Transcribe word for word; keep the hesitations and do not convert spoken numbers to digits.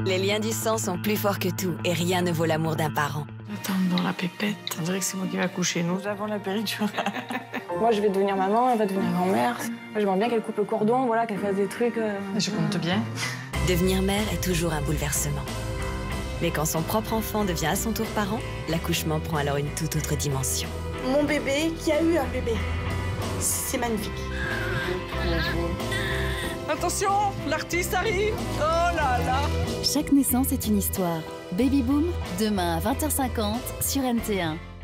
Les liens du sang sont plus forts que tout et rien ne vaut l'amour d'un parent. Attends, dans la pépette, on dirait que c'est moi qui vais coucher. Nous avons la péridurale. Moi, je vais devenir maman, elle va devenir grand-mère. Moi, j'aimerais bien qu'elle coupe le cordon, voilà, qu'elle fasse des trucs. Euh... Je compte bien. Devenir mère est toujours un bouleversement. Mais quand son propre enfant devient à son tour parent, l'accouchement prend alors une toute autre dimension. Mon bébé qui a eu un bébé. C'est magnifique. Attention, l'artiste arrive. Oh là là. Chaque naissance est une histoire. Baby Boom, demain à vingt heures cinquante sur N T un.